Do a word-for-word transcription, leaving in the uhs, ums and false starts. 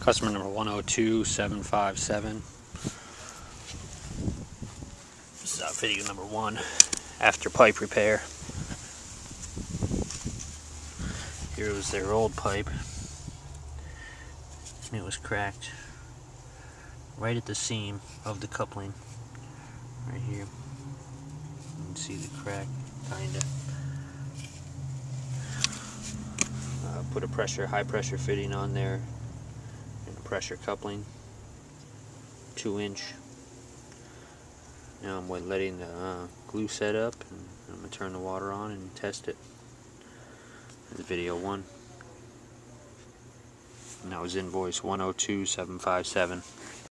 Customer number one oh two seven five seven. This is uh, video number one, after pipe repair. Here was their old pipe. It was cracked right at the seam of the coupling. Right here. You can see the crack, kinda. Uh, put a pressure, high pressure fitting on there, and a pressure coupling, two inch. Now I'm letting the uh, glue set up, and I'm going to turn the water on and test it. That's video one. And that was invoice one oh two seven five seven.